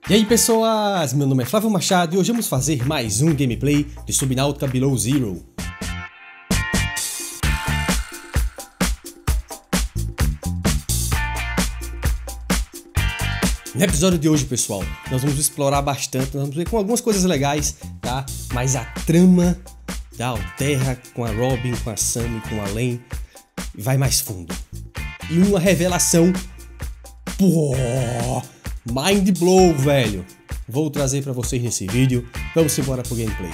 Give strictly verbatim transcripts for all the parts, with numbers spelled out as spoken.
E aí pessoas, meu nome é Flávio Machado e hoje vamos fazer mais um gameplay de Subnautica Below Zero. No episódio de hoje, pessoal, nós vamos explorar bastante, nós vamos ver com algumas coisas legais, tá? Mas a trama da Alterra com a Robin, com a Sam e com a Len vai mais fundo. E uma revelação... Pô, mind blow, velho. Vou trazer pra vocês nesse vídeo. Vamos embora pro gameplay.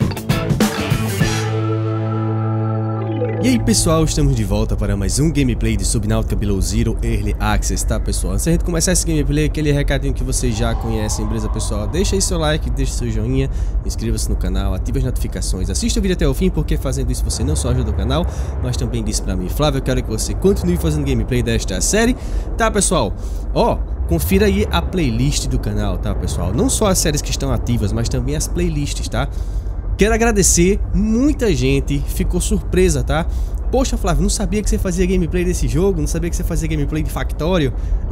E aí pessoal, estamos de volta para mais um gameplay de Subnautica Below Zero Early Access, tá pessoal? Antes de a gente começar esse gameplay, aquele recadinho que vocês já conhecem, beleza pessoal? Deixa aí seu like, deixa seu joinha, inscreva-se no canal, ative as notificações, assista o vídeo até o fim, porque fazendo isso você não só ajuda o canal, mas também diz pra mim: Flávio, eu quero que você continue fazendo gameplay desta série, tá pessoal? Ó, confira aí a playlist do canal, tá pessoal? Não só as séries que estão ativas, mas também as playlists, tá? Quero agradecer, muita gente ficou surpresa, tá? Poxa, Flávio, não sabia que você fazia gameplay desse jogo, não sabia que você fazia gameplay de Factório.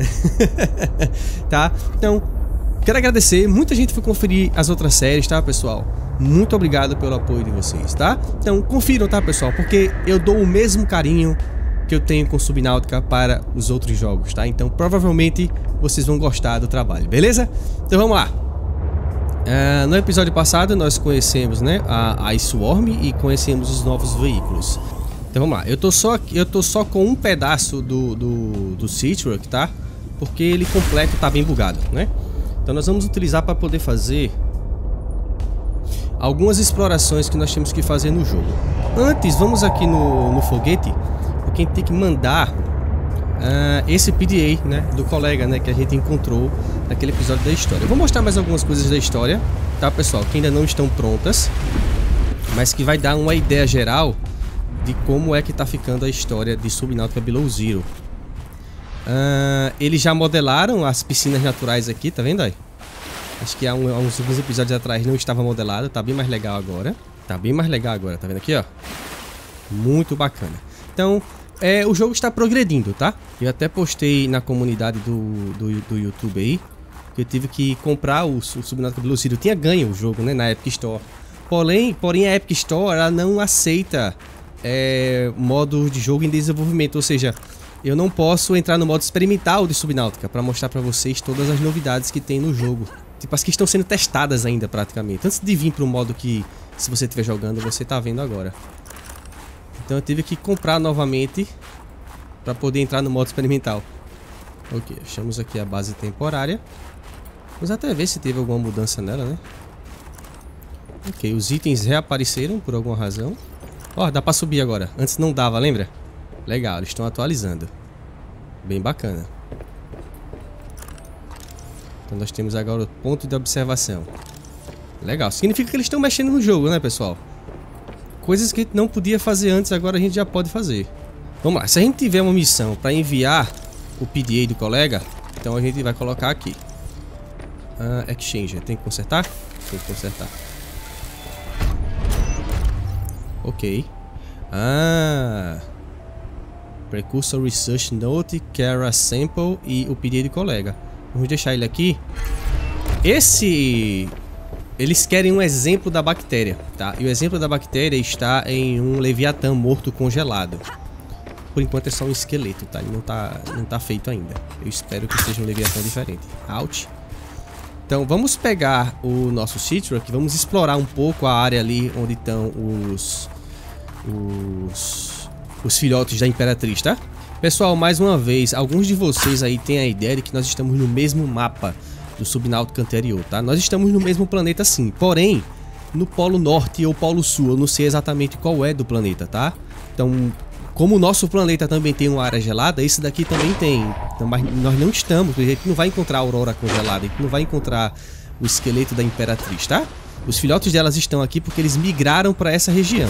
Tá? Então, quero agradecer, muita gente foi conferir as outras séries, tá, pessoal? Muito obrigado pelo apoio de vocês, tá? Então, confiram, tá, pessoal? Porque eu dou o mesmo carinho que eu tenho com Subnautica para os outros jogos, tá? Então, provavelmente, vocês vão gostar do trabalho, beleza? Então, vamos lá. Uh, no episódio passado nós conhecemos, né, a, a Ice Worm e conhecemos os novos veículos. Então vamos lá, eu tô só, eu tô só com um pedaço do, do, do Seatruck, tá? Porque ele completo tá bem bugado, né? Então nós vamos utilizar para poder fazer algumas explorações que nós temos que fazer no jogo. Antes, vamos aqui no, no foguete, porque a gente tem que mandar Uh, esse P D A, né, do colega, né, que a gente encontrou naquele episódio da história. Eu vou mostrar mais algumas coisas da história, tá, pessoal, que ainda não estão prontas, mas que vai dar uma ideia geral de como é que tá ficando a história de Subnautica Below Zero. Uh, eles já modelaram as piscinas naturais aqui, tá vendo aí? Acho que há, um, há uns, uns episódios atrás não estava modelado, tá bem mais legal agora. Tá bem mais legal agora, tá vendo aqui, ó? Muito bacana. Então... É, o jogo está progredindo, tá? Eu até postei na comunidade do, do, do YouTube aí que eu tive que comprar o, o Subnautica Below Zero. Eu tinha ganho o jogo, né, na Epic Store. Porém, porém a Epic Store ela não aceita é, modo de jogo em desenvolvimento. Ou seja, eu não posso entrar no modo experimental de Subnautica para mostrar para vocês todas as novidades que tem no jogo. Tipo, as que estão sendo testadas ainda praticamente. Antes de vir para o modo que, se você estiver jogando, você tá vendo agora. Então eu tive que comprar novamente para poder entrar no modo experimental. Ok, achamos aqui a base temporária. Vamos até ver se teve alguma mudança nela, né? Ok, os itens reapareceram por alguma razão. Ó, oh, dá para subir agora. Antes não dava, lembra? Legal, eles estão atualizando. Bem bacana. Então nós temos agora o ponto de observação. Legal, significa que eles estão mexendo no jogo, né, pessoal? Coisas que a gente não podia fazer antes, agora a gente já pode fazer. Vamos lá, se a gente tiver uma missão para enviar o P D A do colega, então a gente vai colocar aqui. Uh, Exchange, tem que consertar? Tem que consertar. Ok. Ah, Precursor Research Note, Kara Sample e o P D A do colega. Vamos deixar ele aqui. Esse... Eles querem um exemplo da bactéria, tá? E o exemplo da bactéria está em um Leviatã morto congelado. Por enquanto é só um esqueleto, tá? Ele não tá, não tá feito ainda. Eu espero que seja um Leviatã diferente. Out. Então vamos pegar o nosso Seatruck, vamos explorar um pouco a área ali onde estão os, os, os filhotes da Imperatriz, tá? Pessoal, mais uma vez, alguns de vocês aí têm a ideia de que nós estamos no mesmo mapa do Subnautica anterior, tá? Nós estamos no mesmo planeta sim, porém no Polo Norte ou Polo Sul, eu não sei exatamente qual é do planeta, tá? Então, como o nosso planeta também tem uma área gelada, esse daqui também tem. Então, mas nós não estamos, a gente não vai encontrar a aurora congelada, a gente não vai encontrar o esqueleto da Imperatriz, tá? Os filhotes delas estão aqui porque eles migraram para essa região.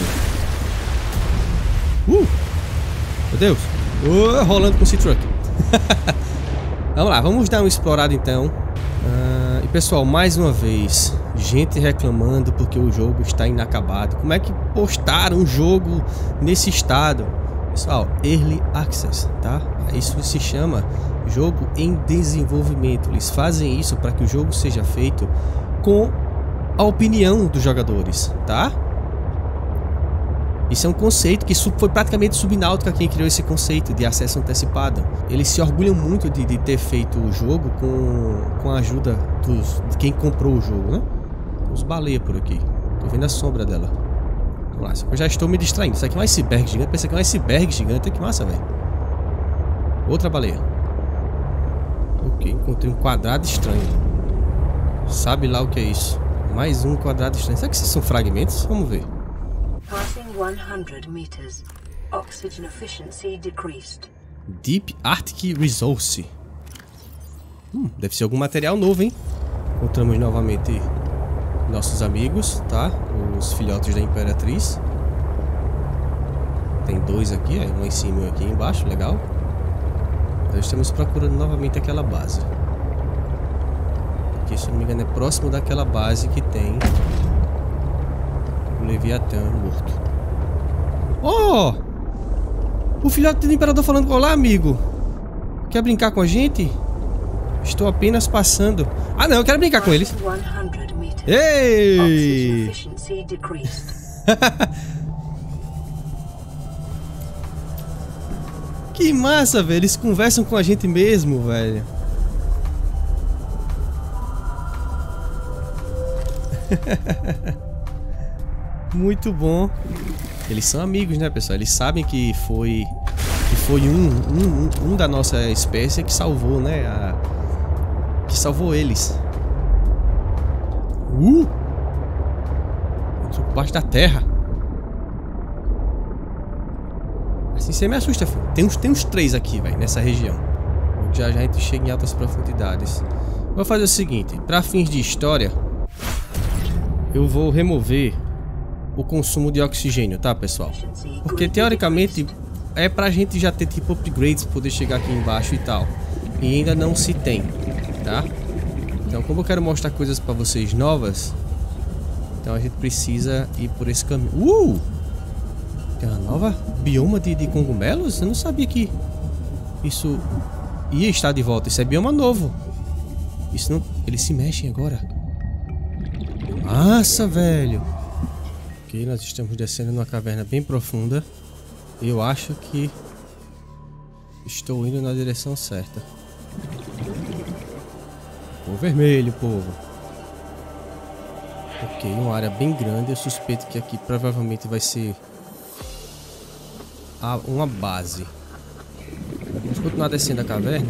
Uh! Meu Deus! Uh, rolando com o Seatruck. Vamos lá, vamos dar uma explorada então. Uh, e pessoal, mais uma vez, gente reclamando porque o jogo está inacabado. Como é que postaram um jogo nesse estado? Pessoal, Early Access, tá? Isso se chama jogo em desenvolvimento. Eles fazem isso para que o jogo seja feito com a opinião dos jogadores, tá? Isso é um conceito que foi praticamente Subnáutica quem criou esse conceito de acesso antecipado. Eles se orgulham muito de, de ter feito o jogo com, com a ajuda dos, de quem comprou o jogo, né? Os baleias por aqui. Tô vendo a sombra dela. Vamos lá, eu já estou me distraindo. Isso aqui é um iceberg gigante. Pensa que é um iceberg gigante. Que massa, velho. Outra baleia. Ok, encontrei um quadrado estranho. Sabe lá o que é isso. Mais um quadrado estranho. Será que esses são fragmentos? Vamos ver. Passing cem meters. Oxygen efficiency decreased. Deep Arctic Resource. Hum, deve ser algum material novo, hein? Encontramos novamente nossos amigos, tá? Os filhotes da Imperatriz. Tem dois aqui, é, um em cima e um aqui embaixo, legal. Então estamos procurando novamente aquela base. Que, se não me engano, é próximo daquela base que tem o Leviatã morto. Oh! O filhote do Imperador falando: olá, amigo. Quer brincar com a gente? Estou apenas passando. Ah, não, eu quero brincar com eles. Ei! Que massa, velho. Eles conversam com a gente mesmo, velho. Muito bom. Eles são amigos, né, pessoal? Eles sabem que foi que foi um, um, um da nossa espécie que salvou, né? A, que salvou eles. Uh! Entrou por baixo da terra. Assim você me assusta, filho. Tem uns, tem uns três aqui, velho, nessa região. Já já a gente chega em altas profundidades. Vou fazer o seguinte: para fins de história, eu vou remover o consumo de oxigênio, tá, pessoal? Porque teoricamente é pra gente já ter tipo upgrades, poder chegar aqui embaixo e tal. E ainda não se tem, tá? Então, como eu quero mostrar coisas pra vocês novas, então a gente precisa ir por esse caminho. Uh! Tem uma nova bioma de, de cogumelos? Eu não sabia que isso ia estar de volta. Isso é bioma novo. Isso não... Eles se mexem agora. Massa, velho. Ok, nós estamos descendo numa caverna bem profunda. Eu acho que estou indo na direção certa. O vermelho, povo. Ok, uma área bem grande. Eu suspeito que aqui provavelmente vai ser a, uma base. Vamos continuar descendo a caverna.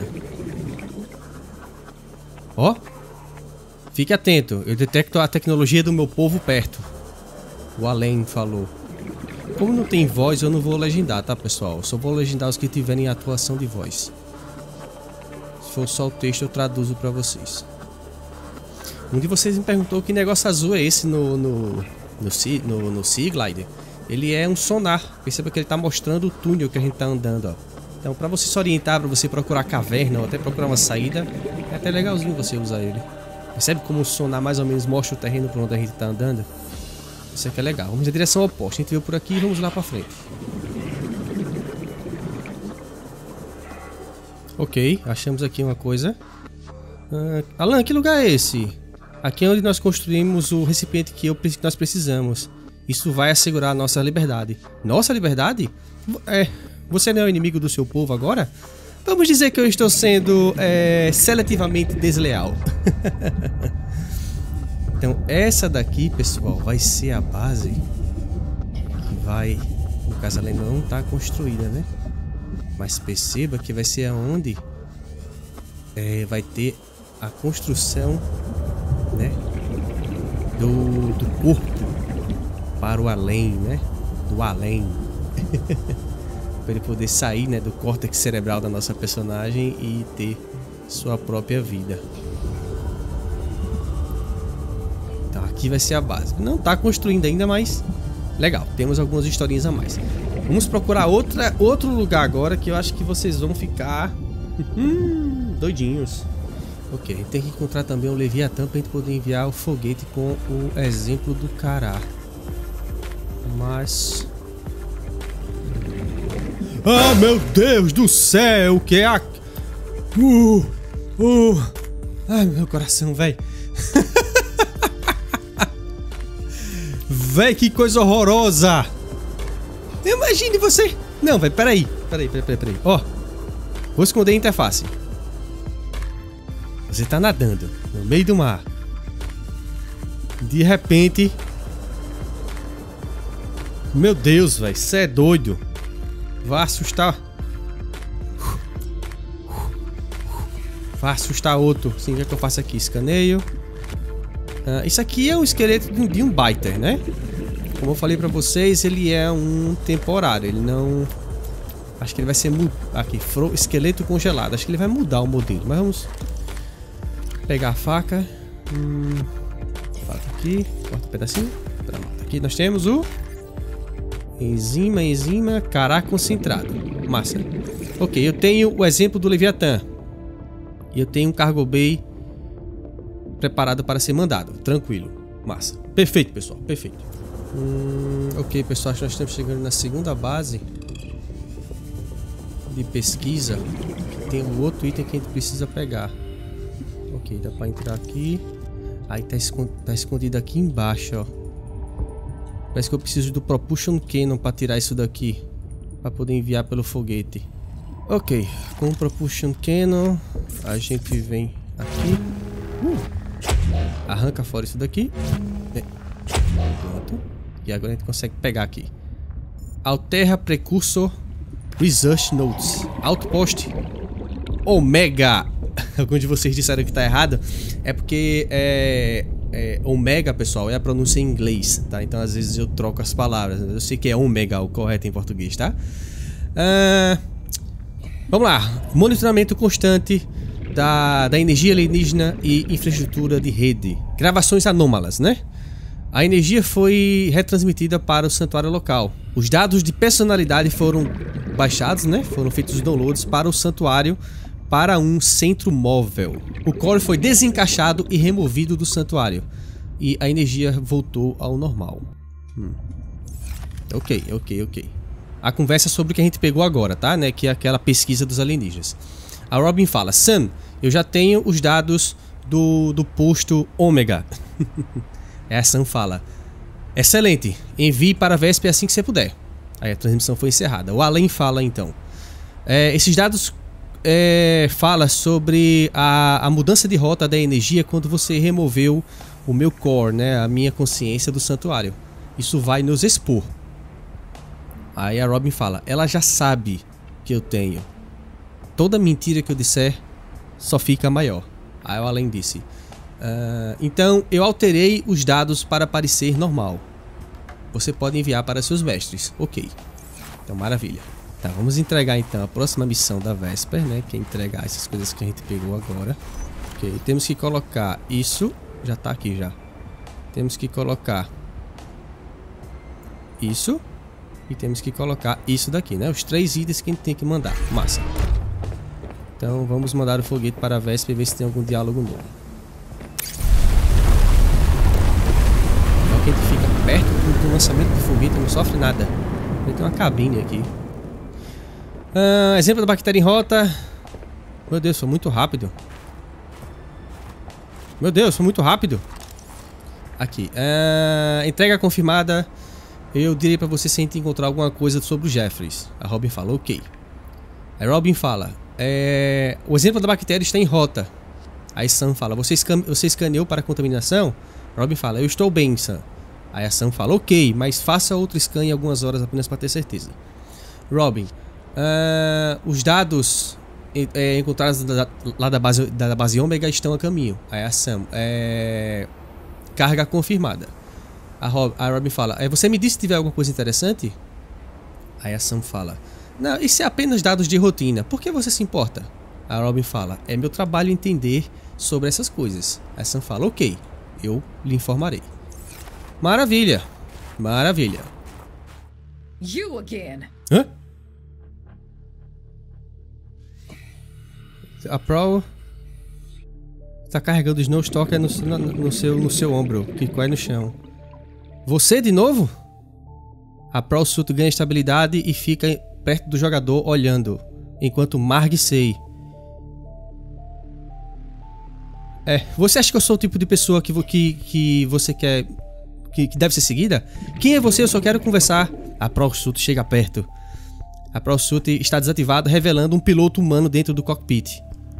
Ó, fique atento. Eu detecto a tecnologia do meu povo perto. O Além falou. Como não tem voz, eu não vou legendar, tá, pessoal? Eu só vou legendar os que tiverem atuação de voz. Se for só o texto, eu traduzo pra vocês. Um de vocês me perguntou que negócio azul é esse no, no, no, no, no Sea Glider. Ele é um sonar. Perceba que ele tá mostrando o túnel que a gente tá andando, ó. Então, pra você se orientar, pra você procurar caverna ou até procurar uma saída, é até legalzinho você usar ele. Percebe como o sonar mais ou menos mostra o terreno por onde a gente tá andando? Isso aqui é legal. Vamos na direção oposta. A gente veio por aqui e vamos lá pra frente. Ok, achamos aqui uma coisa. Uh, Alan, que lugar é esse? Aqui é onde nós construímos o recipiente que, eu, que nós precisamos. Isso vai assegurar a nossa liberdade. Nossa liberdade? É, você não é o inimigo do seu povo agora? Vamos dizer que eu estou sendo é, seletivamente desleal. Então essa daqui, pessoal, vai ser a base que vai... No caso, ela ainda não está construída, né? Mas perceba que vai ser aonde é, vai ter a construção, né, do, do corpo para o além, né? Do além. Para ele poder sair, né, do córtex cerebral da nossa personagem e ter sua própria vida. Então aqui vai ser a base. Não está construindo ainda, mas legal. Temos algumas historinhas a mais. Vamos procurar outra, outro lugar agora que eu acho que vocês vão ficar hum, doidinhos. Ok, tem que encontrar também o Leviatã para a gente poder enviar o foguete com o exemplo do Cará. Mas... Ah, meu Deus do céu, que é a... Uh, uh. Ai, meu coração, velho. Véi, que coisa horrorosa. Imagine você. Não, velho, peraí. Peraí, peraí, peraí, peraí. Ó, vou esconder a interface. Você tá nadando no meio do mar. De repente... Meu Deus, velho, você é doido. Vai assustar. Vai assustar outro. Sim, o que é que eu faço aqui? Escaneio. Ah, isso aqui é um esqueleto de um biter, né? Como eu falei pra vocês, ele é um temporário. Ele não... Acho que ele vai ser... Aqui, esqueleto congelado. Acho que ele vai mudar o modelo. Mas vamos... Pegar a faca. Hum... Faca aqui. Corta um pedacinho. Pronto. Aqui nós temos o... Enzima, enzima, cará concentrado. Massa. Ok, eu tenho o exemplo do Leviatã. E eu tenho um cargo bay preparado para ser mandado. Tranquilo. Massa. Perfeito, pessoal. Perfeito. Hum, ok, pessoal. Acho que nós estamos chegando na segunda base de pesquisa. Tem um outro item que a gente precisa pegar. Ok, dá para entrar aqui. Aí tá, escond tá escondido aqui embaixo, ó. Parece que eu preciso do Propulsion Cannon para tirar isso daqui. Para poder enviar pelo foguete. Ok, com o Propulsion Cannon a gente vem aqui. Uh, arranca fora isso daqui. Pronto. E agora a gente consegue pegar aqui. Alterra Precursor Research Notes. Outpost Omega. Alguns de vocês disseram que tá errado. É porque é... É, Omega, pessoal, é a pronúncia em inglês, tá? Então às vezes eu troco as palavras. Eu sei que é Omega o correto em português, tá? Uh, vamos lá. Monitoramento constante da, da energia alienígena e infraestrutura de rede. Gravações anômalas, né? A energia foi retransmitida para o santuário local. Os dados de personalidade foram baixados, né? Foram feitos os downloads para o santuário para um centro móvel. O core foi desencaixado e removido do santuário. E a energia voltou ao normal. Hum. Ok, ok, ok. A conversa sobre o que a gente pegou agora, tá? Né? Que é aquela pesquisa dos alienígenas. A Robin fala: Sam, eu já tenho os dados do, do posto Ômega. A Sam fala: excelente, envie para a Vesper assim que você puder. Aí a transmissão foi encerrada. O Allen fala então: é, esses dados... É, fala sobre a, a mudança de rota da energia quando você removeu o meu core, né, a minha consciência do santuário. Isso vai nos expor. Aí a Robin fala: ela já sabe que eu tenho. Toda mentira que eu disser só fica maior. Aí o Allen disse: uh, então eu alterei os dados para parecer normal. Você pode enviar para seus mestres. Ok. Então maravilha. Tá, vamos entregar então a próxima missão da Vesper, né? Que é entregar essas coisas que a gente pegou agora. Ok, temos que colocar isso. Já tá aqui já. Temos que colocar isso. E temos que colocar isso daqui, né? Os três itens que a gente tem que mandar. Massa. Então vamos mandar o foguete para a Vesper e ver se tem algum diálogo novo. Então que a gente fica perto do, do lançamento do foguete, não sofre nada. Tem uma cabine aqui. Uh, exemplo da bactéria em rota. Meu Deus, foi muito rápido. Meu Deus, foi muito rápido. Aqui. Uh, entrega confirmada. Eu direi pra você se a gente encontrar alguma coisa sobre o Jeffries. A Robin fala, ok. A Robin fala, é, o exemplo da bactéria está em rota. Aí Sam fala, você, escan você escaneou para contaminação? A Robin fala, eu estou bem, Sam. Aí a Sam fala, ok, mas faça outro scan em algumas horas apenas para ter certeza. Robin, Uh, os dados é, encontrados da, lá da base, da base Ômega estão a caminho. Aí a Sam, é, carga confirmada. A, Rob, a Robin fala, é, você me disse se tiver alguma coisa interessante? Aí a Sam fala, não, isso é apenas dados de rotina, por que você se importa? A Robin fala, é meu trabalho entender sobre essas coisas. A Sam fala, ok, eu lhe informarei. Maravilha, maravilha. You again. Hã? A Pro está carregando o Snowstalker no, no, no, seu, no seu ombro, que cai no chão. Você de novo? A Pro Suit ganha estabilidade e fica perto do jogador olhando, enquanto Marg Sei É, você acha que eu sou o tipo de pessoa que, que, que você quer... Que, que deve ser seguida? Quem é você? Eu só quero conversar. A Prosuit chega perto. A Prosuit está desativada, revelando um piloto humano dentro do cockpit.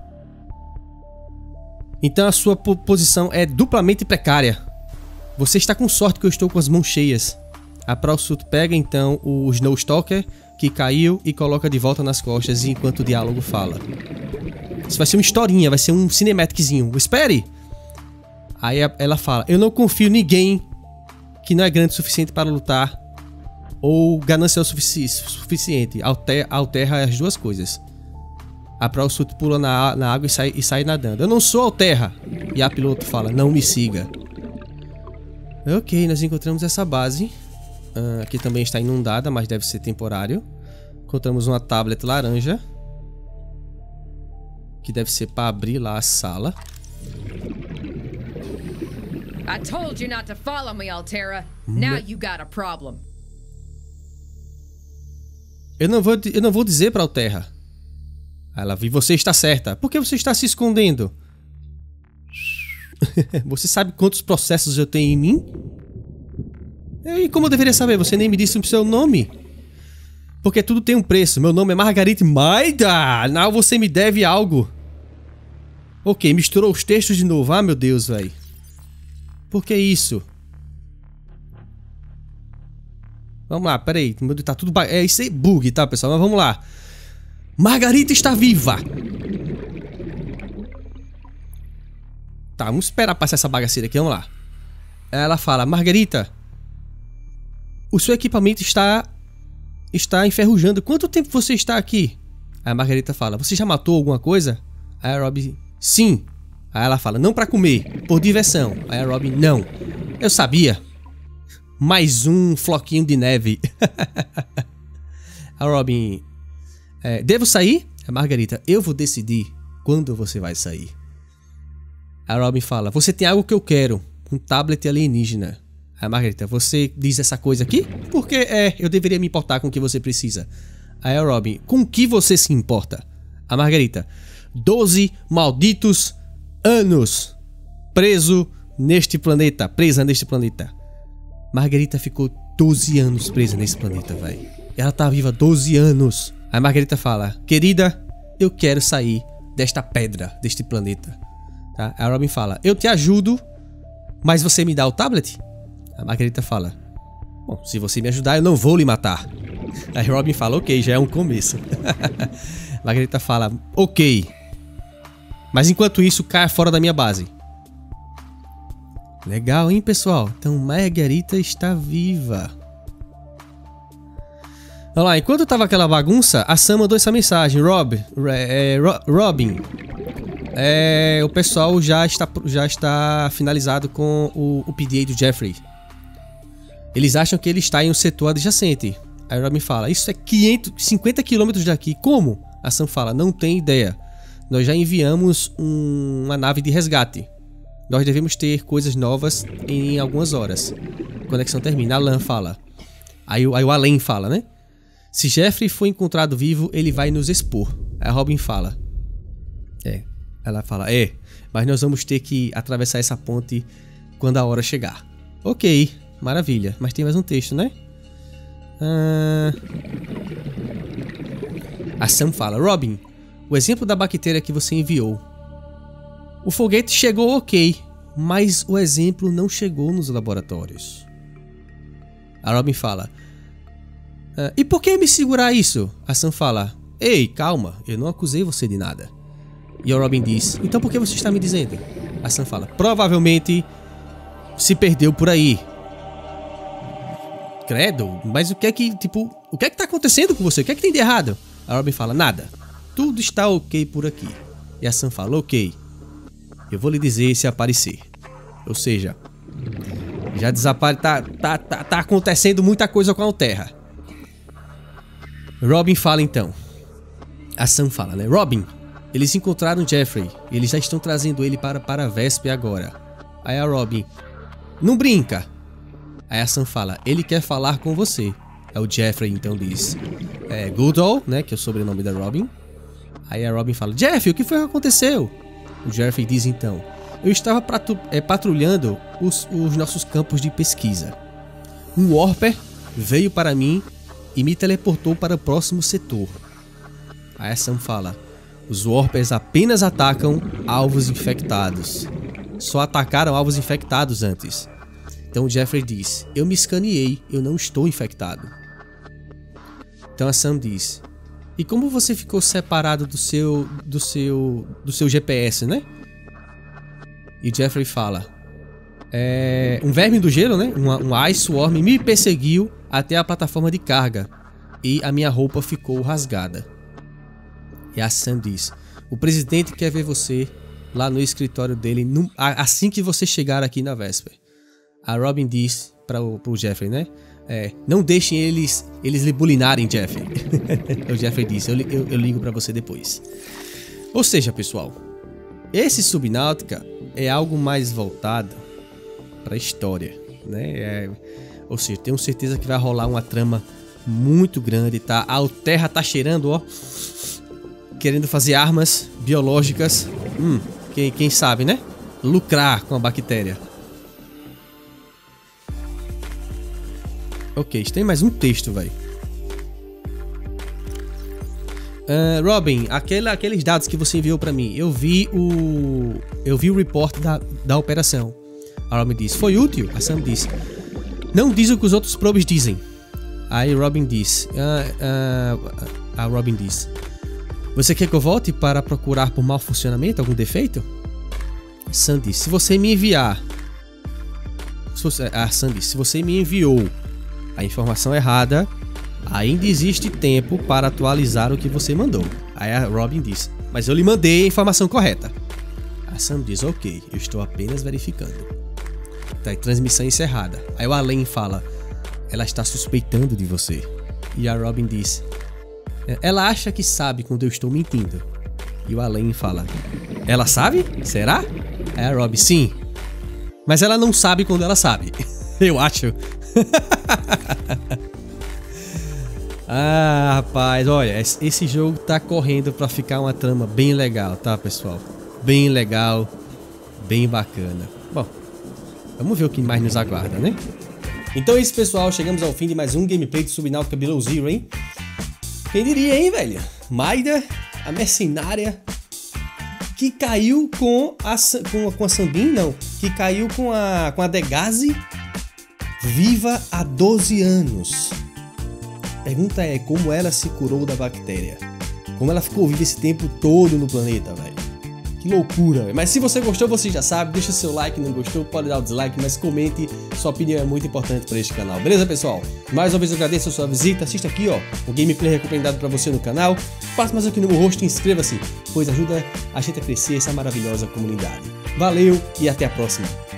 Então a sua posição é duplamente precária. Você está com sorte que eu estou com as mãos cheias. A Prosuit pega então o Snowstalker que caiu e coloca de volta nas costas enquanto o diálogo fala. Isso vai ser uma historinha, vai ser um cinematiczinho. Espere! Aí ela fala, eu não confio em ninguém que não é grande o suficiente para lutar ou ganancioso o sufici suficiente. Alter alterra as duas coisas. A Prosuit pula na, na água e sai, e sai nadando. Eu não sou Alterra. E a piloto fala, não me siga. Ok, nós encontramos essa base. Uh, aqui também está inundada, mas deve ser temporário. Encontramos uma tablet laranja. Que deve ser para abrir lá a sala. I told you not to follow me, Alterra. Now you got a problem. Eu não vou, eu não vou dizer para Alterra. Ela viu, você está certa. Por que você está se escondendo? Você sabe quantos processos eu tenho em mim? E como eu deveria saber? Você nem me disse o seu nome. Porque tudo tem um preço. Meu nome é Margarita Maida. Não, você me deve algo. Ok, misturou os textos de novo. Ah, meu Deus, velho. Por que isso? Vamos lá, peraí. Tá tudo... Ba... É isso aí, bug, tá, pessoal? Mas vamos lá. Margarita está viva. Tá, vamos esperar passar essa bagaceira aqui. Vamos lá. Ela fala, Margarita, o seu equipamento está... Está enferrujando. Quanto tempo você está aqui? Aí a Margarita fala, você já matou alguma coisa? Aí a Robin, sim. Aí ela fala, não pra comer, por diversão. Aí a Robin, não. Eu sabia. Mais um floquinho de neve. A Robin, é, devo sair? A Margarita, eu vou decidir quando você vai sair. A Robin fala, você tem algo que eu quero. Um tablet alienígena. A Margarita, você diz essa coisa aqui? Porque é, eu deveria me importar com o que você precisa. Aí a Robin, com o que você se importa? A Margarita, doze malditos anos preso neste planeta, presa neste planeta. Margarita ficou doze anos presa nesse planeta, velho. Ela tá viva doze anos. Aí a Margarita fala, querida, eu quero sair desta pedra, deste planeta. Tá? A Robin fala, eu te ajudo, mas você me dá o tablet? A Margarita fala, bom, se você me ajudar eu não vou lhe matar. Aí Robin fala, ok, já é um começo. Margarita fala, ok, mas enquanto isso caia fora da minha base. Legal, hein, pessoal? Então Margarita está viva. Olha lá, enquanto tava aquela bagunça, a Sam mandou essa mensagem. Rob, é, Ro, Robin, é, o pessoal já está, já está finalizado com o, o P D A do Jeffrey. Eles acham que ele está em um setor adjacente. Aí Robin fala, isso é quinhentos, cinquenta quilômetros daqui. Como? A Sam fala, não tem ideia. Nós já enviamos um, uma nave de resgate. Nós devemos ter coisas novas em algumas horas. A conexão termina. Alan fala. Aí, aí o Alan fala, né? Se Jeffrey for encontrado vivo, ele vai nos expor. Aí a Robin fala. É. Ela fala, é. Mas nós vamos ter que atravessar essa ponte quando a hora chegar. Ok. Maravilha. Mas tem mais um texto, né? Ah... A Sam fala, Robin, o exemplo da bactéria que você enviou. O foguete chegou ok, mas o exemplo não chegou nos laboratórios. A Robin fala, ah, e por que me segurar isso? A Sam fala, ei, calma, eu não acusei você de nada. E a Robin diz, então por que você está me dizendo? A Sam fala, provavelmente se perdeu por aí. Credo, mas o que é que, tipo, o que é que tá acontecendo com você? O que é que tem de errado? A Robin fala, nada, tudo está ok por aqui. E a Sam fala, ok, eu vou lhe dizer se aparecer. Ou seja, já desaparece, tá, tá, tá, tá acontecendo muita coisa com a Alterra. Robin fala então. A Sam fala, né? Robin, eles encontraram Jeffrey, eles já estão trazendo ele para, para a Vespe agora. Aí a Robin, não brinca. Aí a Sam fala, ele quer falar com você. Aí o Jeffrey então diz, é, Goodall, né, que é o sobrenome da Robin. Aí a Robin fala, Jeff, o que foi que aconteceu? O Jeffrey diz então, Eu estava patru é, patrulhando os, os nossos campos de pesquisa. Um Warper veio para mim e me teleportou para o próximo setor. Aí a Sam fala: os Warpers apenas atacam alvos infectados. Só atacaram alvos infectados antes. Então o Jeffrey diz: eu me escaneei, eu não estou infectado. Então a Sam diz: e como você ficou separado do seu, do seu, do seu G P S, né? E o Jeffrey fala: é, um verme do gelo, né? Um, um Ice Swarm me perseguiu até a plataforma de carga e a minha roupa ficou rasgada. E a Sam diz: o presidente quer ver você lá no escritório dele no, assim que você chegar aqui na Vesper. A Robin diz para o pro Jeffrey, né? É, não deixem eles eles lhe bulinarem, Jeffrey. O Jeffrey diz: eu, eu, eu ligo para você depois. Ou seja, pessoal, esse Subnáutica é algo mais voltado para a história, né? É, ou seja, tenho certeza que vai rolar uma trama muito grande, tá? A Alterra tá cheirando, ó, querendo fazer armas biológicas. Hum, quem, quem sabe, né? Lucrar com a bactéria. Ok, tem mais um texto, velho. Uh, Robin, aquele, aqueles dados que você enviou pra mim, eu vi o eu vi o report da, da operação. A Robin diz: foi útil? A Sam diz: não diz o que os outros probes dizem. Aí Robin diz: uh, uh, a Robin diz: você quer que eu volte para procurar por mau funcionamento, algum defeito? A Sam diz: se você me enviar se você, a Sam diz: se você me enviou a informação errada, ainda existe tempo para atualizar o que você mandou. Aí a Robin diz: mas eu lhe mandei a informação correta. A Sam diz: ok, eu estou apenas verificando. Tá, transmissão encerrada. Aí o Alain fala: ela está suspeitando de você. E a Robin diz: ela acha que sabe quando eu estou mentindo. E o Alain fala: ela sabe? Será? Aí a Robin: sim, mas ela não sabe quando ela sabe. Eu acho. Ah, rapaz, olha, esse jogo tá correndo pra ficar uma trama bem legal, tá, pessoal? Bem legal, bem bacana. Bom, vamos ver o que mais nos aguarda, né? Então é isso, pessoal, chegamos ao fim de mais um gameplay de Subnautica Below Zero, hein? Quem diria, hein, velho? Maida, a mercenária, que caiu com a, com, com a Sandin, não, que caiu com a, com a Degase, viva há doze anos. A pergunta é: como ela se curou da bactéria? Como ela ficou viva esse tempo todo no planeta, velho? Que loucura, véio. Mas se você gostou, você já sabe, deixa seu like. Não gostou, pode dar o dislike, mas comente. Sua opinião é muito importante para este canal, beleza, pessoal? Mais uma vez eu agradeço a sua visita. Assista aqui, ó, o gameplay recomendado para você no canal. Faça mais aqui no meu rosto, inscreva-se, pois ajuda a gente a crescer essa maravilhosa comunidade. Valeu e até a próxima.